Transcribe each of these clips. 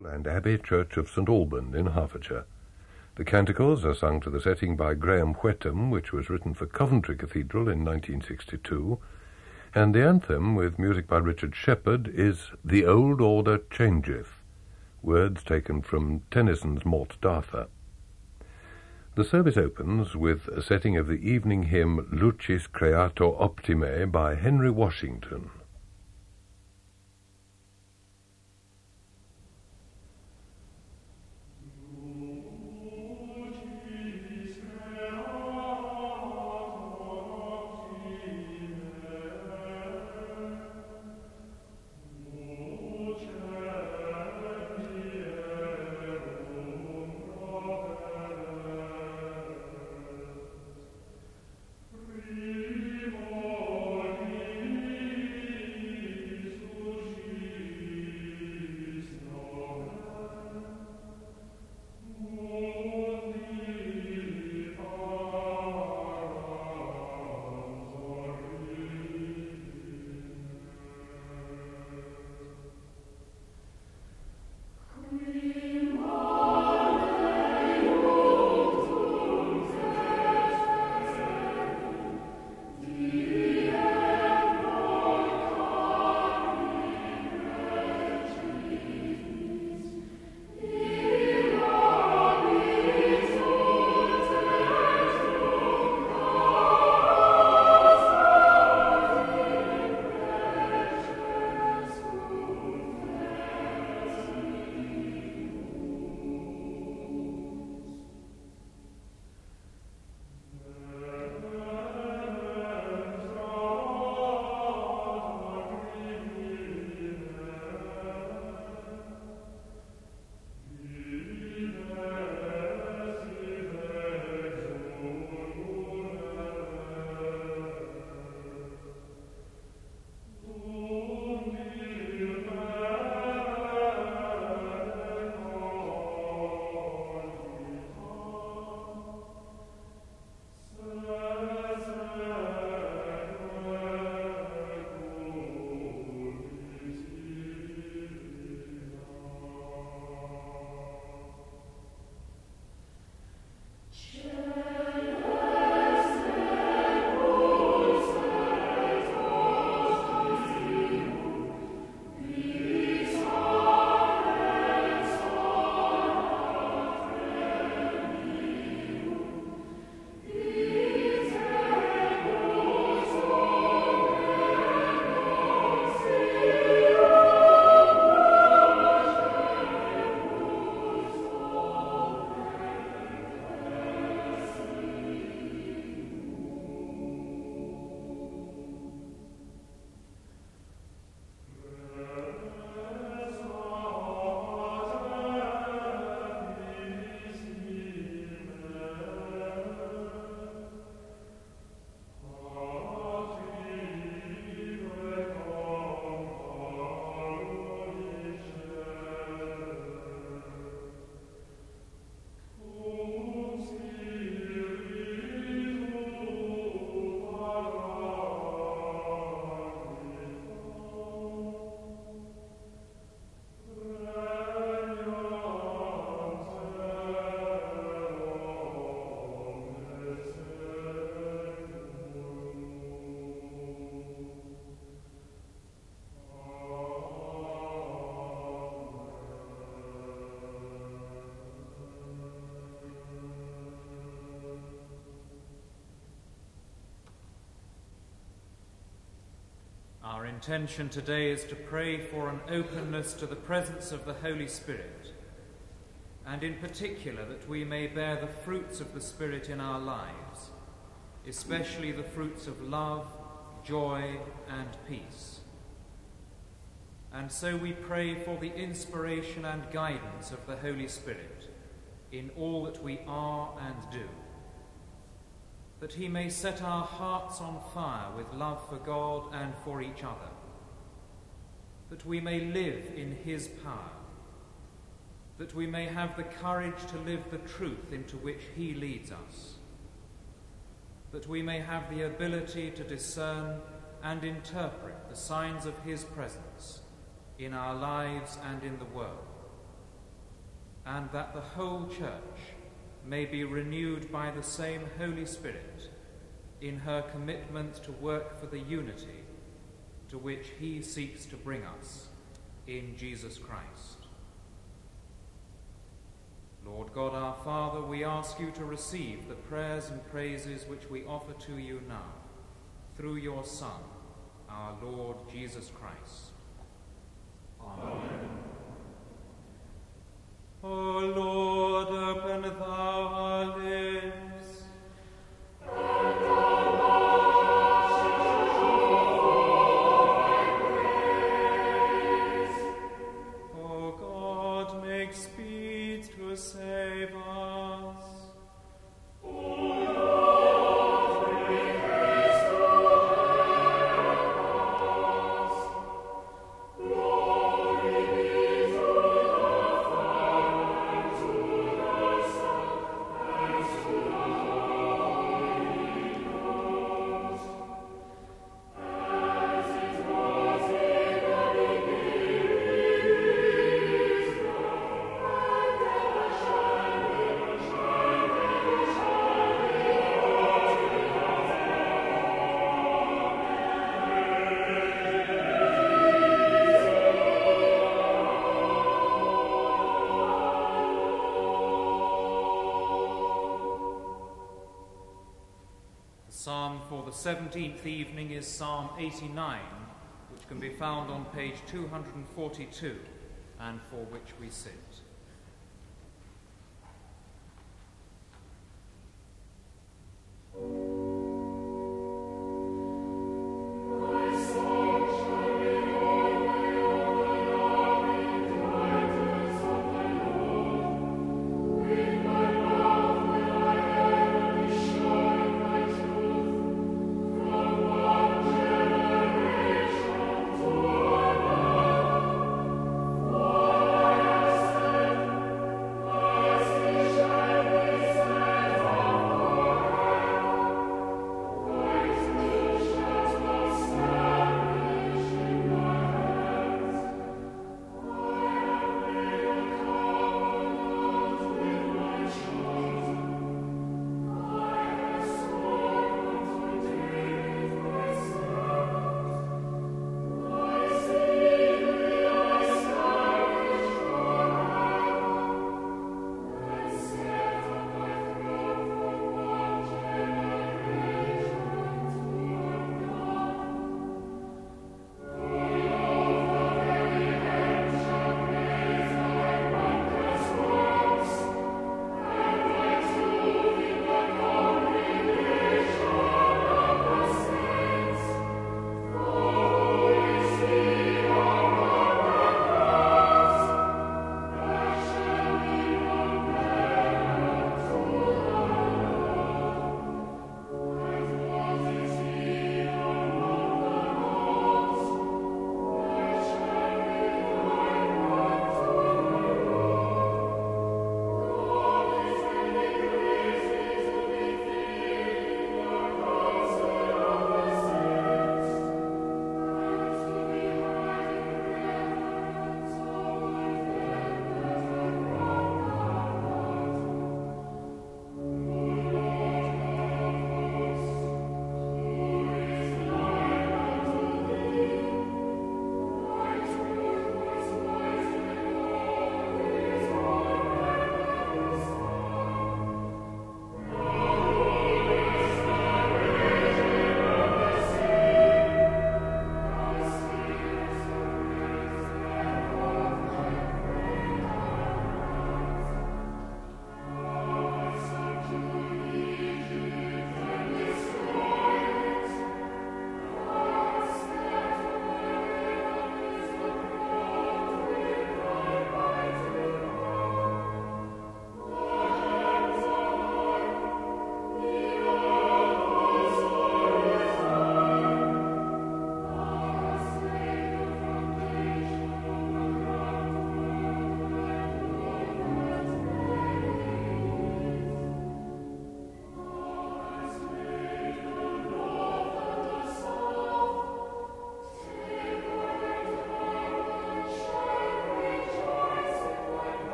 and Abbey Church of St Albans in Hertfordshire. The Canticles are sung to the setting by Graham Whettam, which was written for Coventry Cathedral in 1962, and the anthem, with music by Richard Shephard, is The Old Order Changeth, words taken from Tennyson's Morte d'Arthur. The service opens with a setting of the evening hymn Lucis Creator Optime by Henry Washington. Our intention today is to pray for an openness to the presence of the Holy Spirit, and in particular that we may bear the fruits of the Spirit in our lives, especially the fruits of love, joy, and peace. And so we pray for the inspiration and guidance of the Holy Spirit in all that we are and do, that he may set our hearts on fire with love for God and for each other, that we may live in his power, that we may have the courage to live the truth into which he leads us, that we may have the ability to discern and interpret the signs of his presence in our lives and in the world, and that the whole Church may be renewed by the same Holy Spirit in her commitment to work for the unity to which he seeks to bring us in Jesus Christ. Lord God our Father, we ask you to receive the prayers and praises which we offer to you now, through your Son, our Lord Jesus Christ. Amen. O Lord, open thou our lips, and our mouths shall show thy praise. O God, make speed to save us. O Lord, make haste to help us. Glory be to the Father, and to the Son, and to the Holy Ghost, as it was in the beginning, is now, and ever shall be, The psalm for the 17th evening is Psalm 89, which can be found on page 242, and for which we sit. Yes.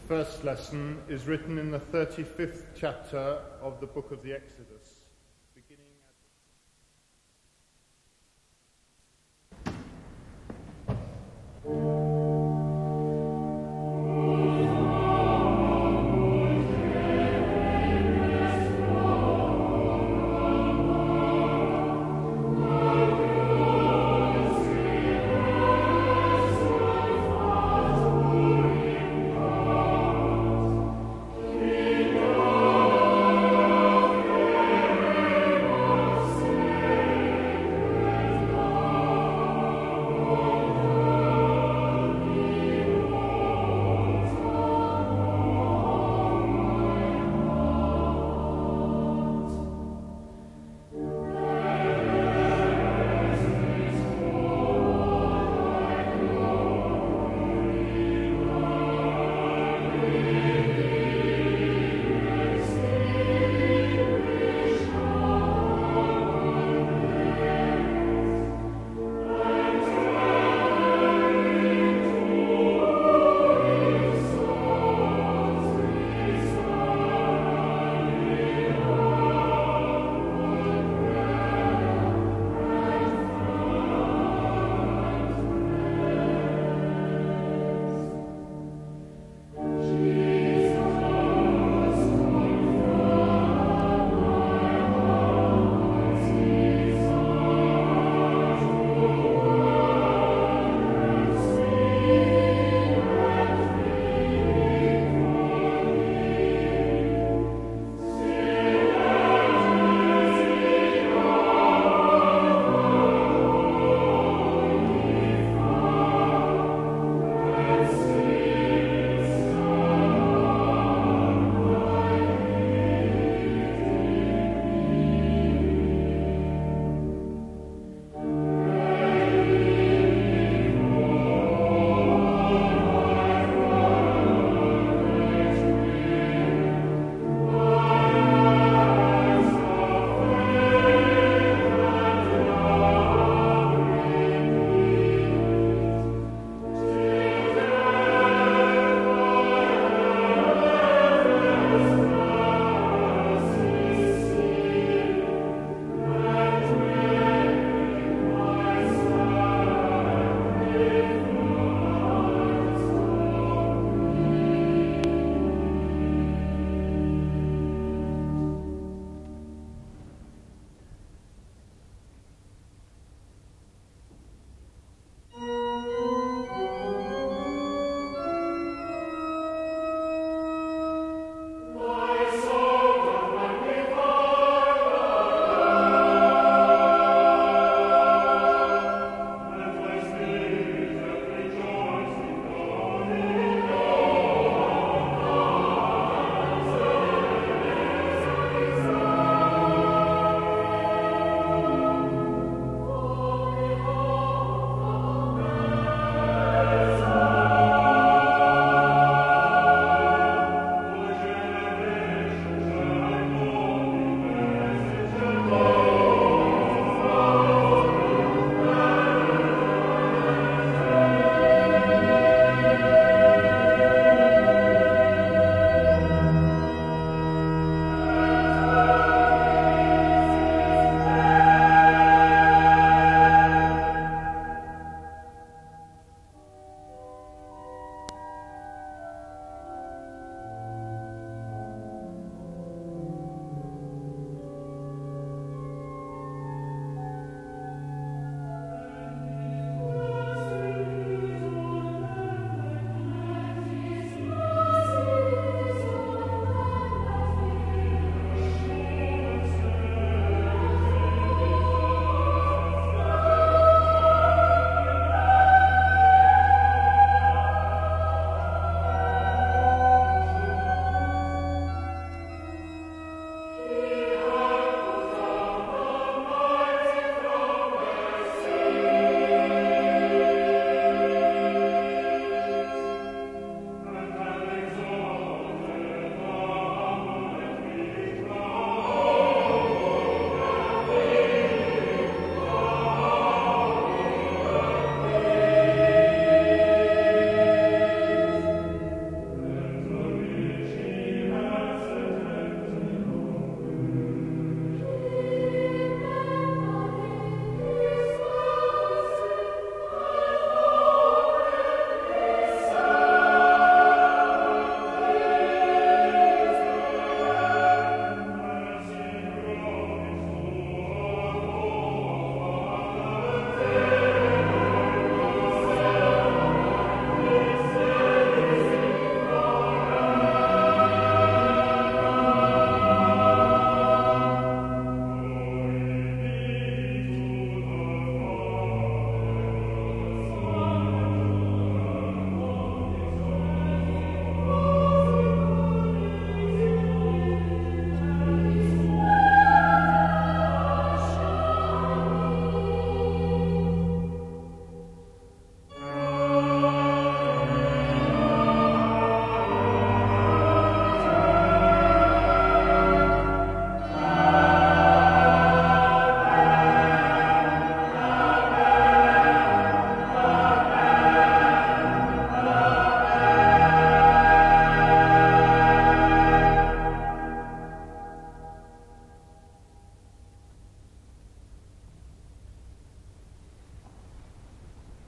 First lesson is written in the 35th chapter of the book of the Exodus, beginning at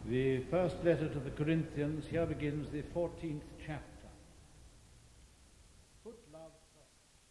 The first letter to the Corinthians, here begins the 14th chapter. Put love first.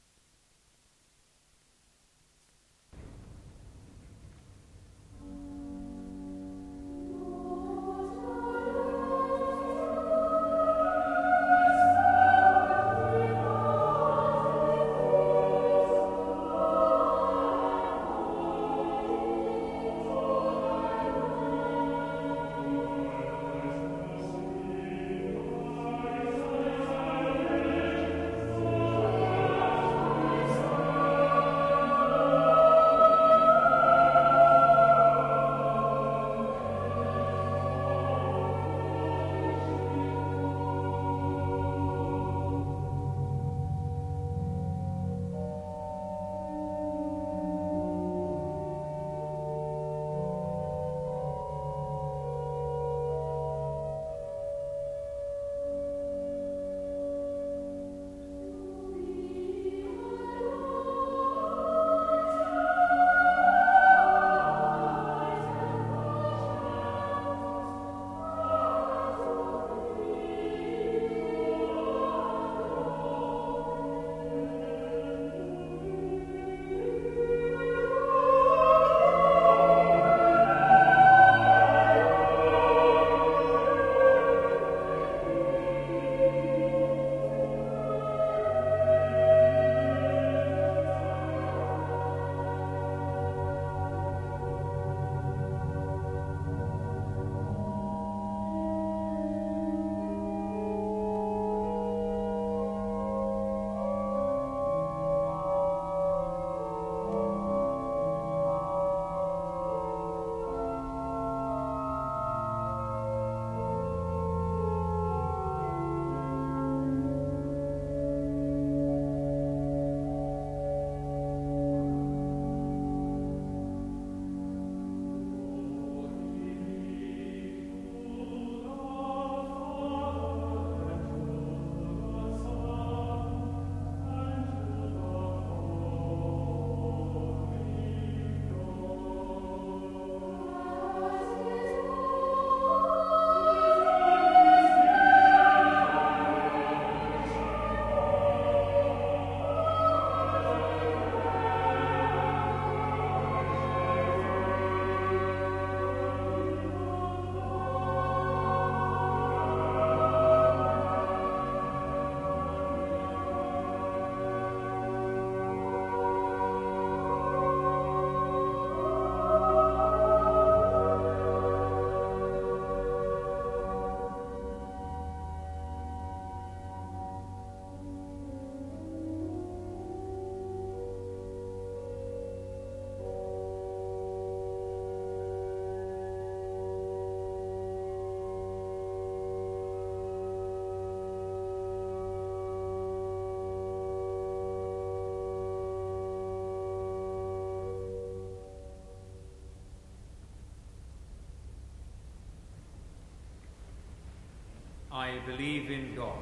I believe in God,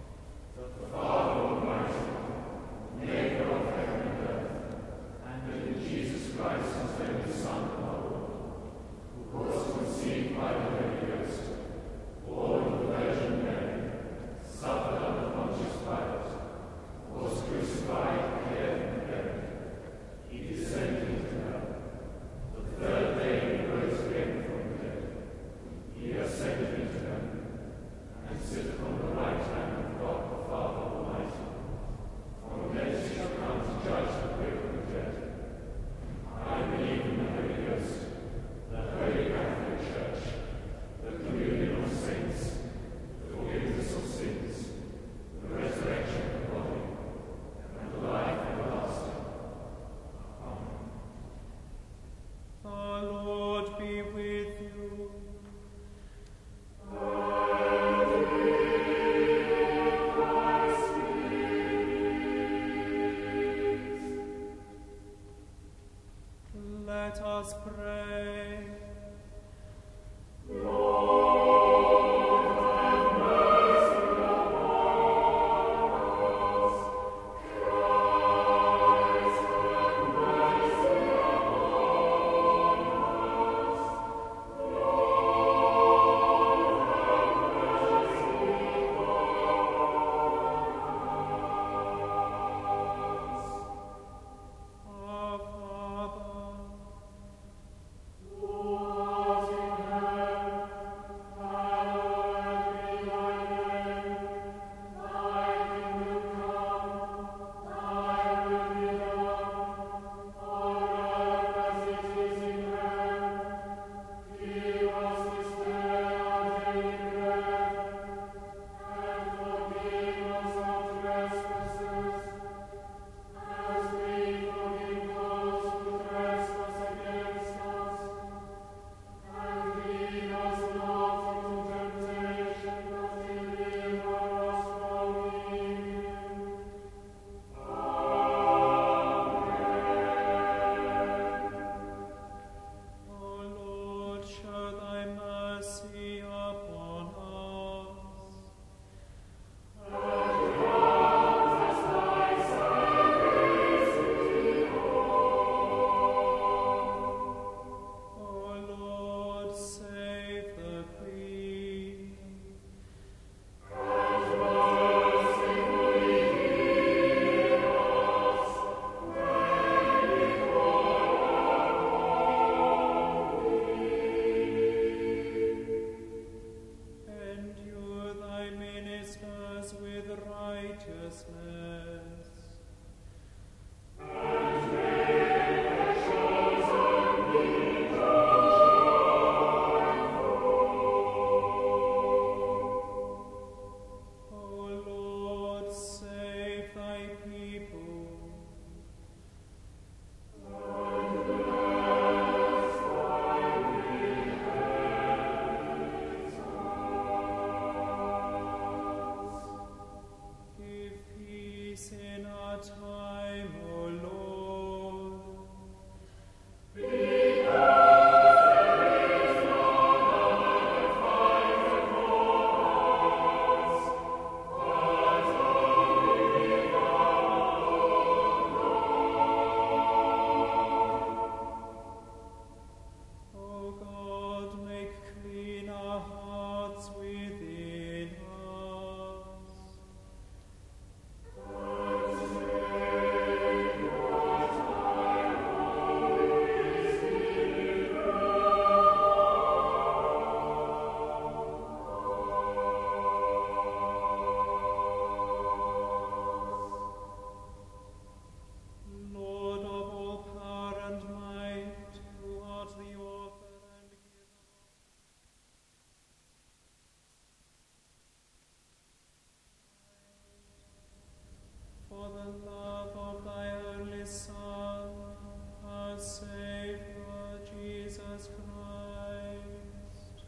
the Father Almighty, maker of heaven and earth, and in Jesus Christ, his only Son, our Lord, who was conceived by the Holy Ghost, born of the Virgin Mary, suffered under Pontius Pilate, was crucified, dead, and buried. He descended into hell. The third day he rose again from the dead. He ascended into heaven, and sitteth on the right hand of God the Father Almighty. From thence he shall come to judge the quick and the dead. I believe in the Holy Ghost, the Holy Catholic Church, the communion of saints, the forgiveness of sins, the resurrection of the body, and the life everlasting. Amen. the Lord be with you. righteousness. O Lord, save thy people. Give peace in our time, O Lord. O God, make clean our hearts within us. Lord of all power and might, who art the author and giver for the love of thy only Son, our Saviour, Jesus Christ.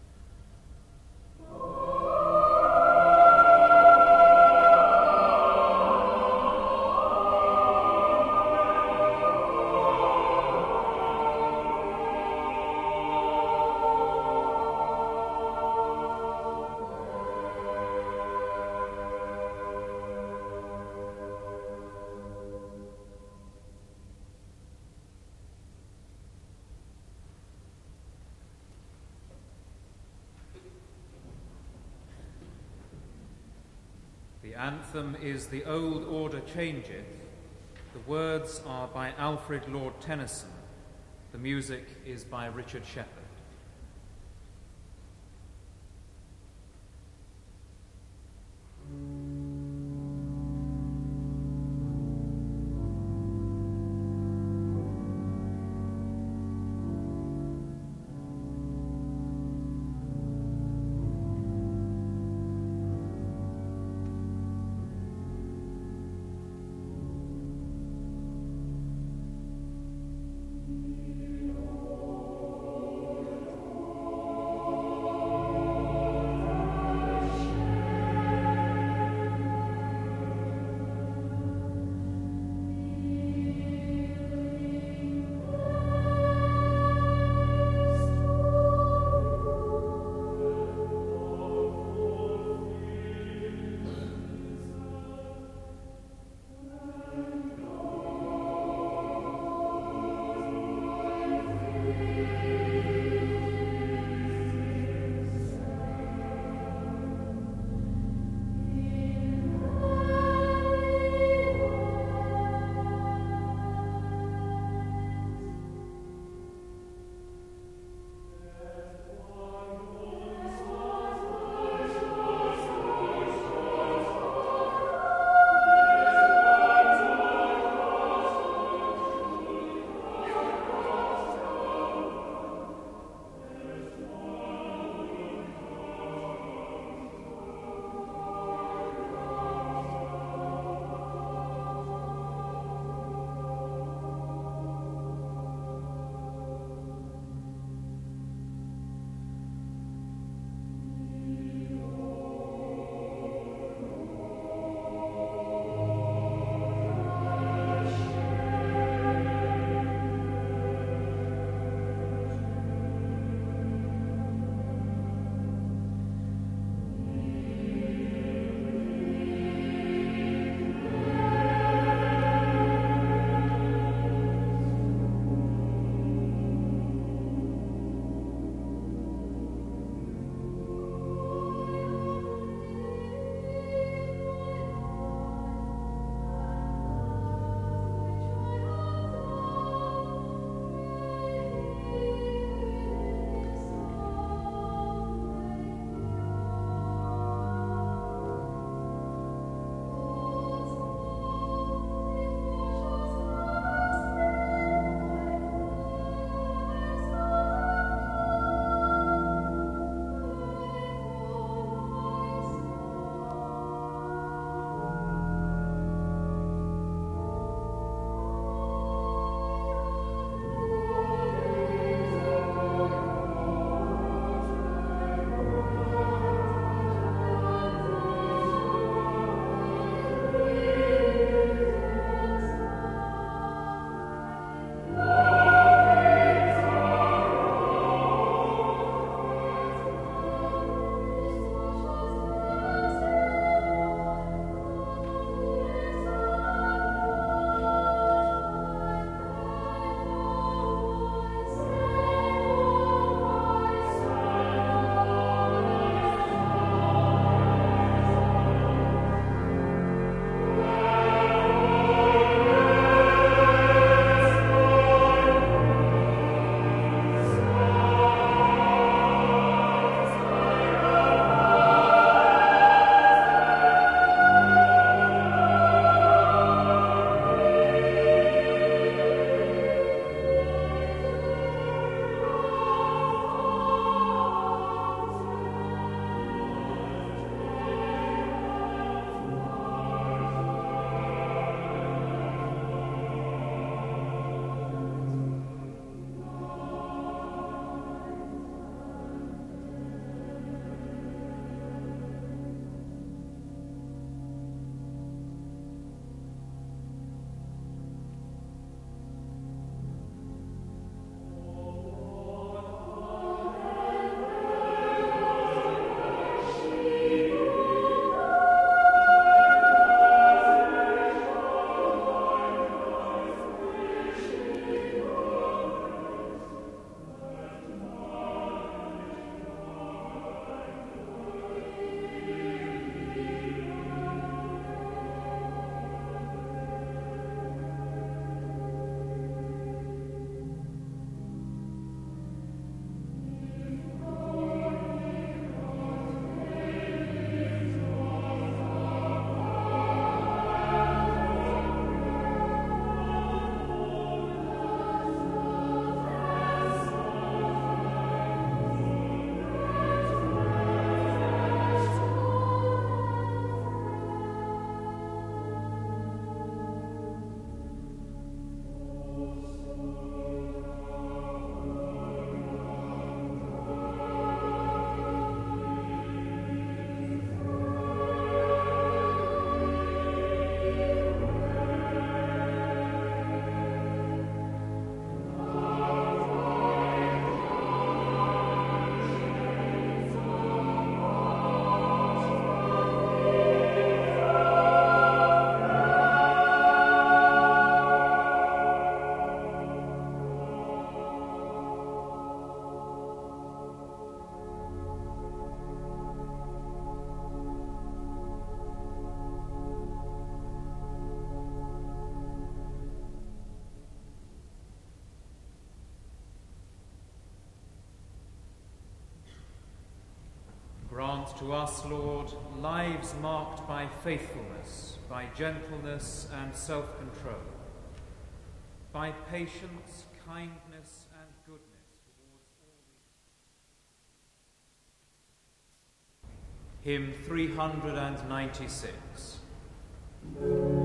The anthem is The Old Order Changeth. The words are by Alfred Lord Tennyson. The music is by Richard Shephard. Grant to us, Lord, lives marked by faithfulness, by gentleness and self-control, by patience, kindness and goodness towards all. Hymn 396.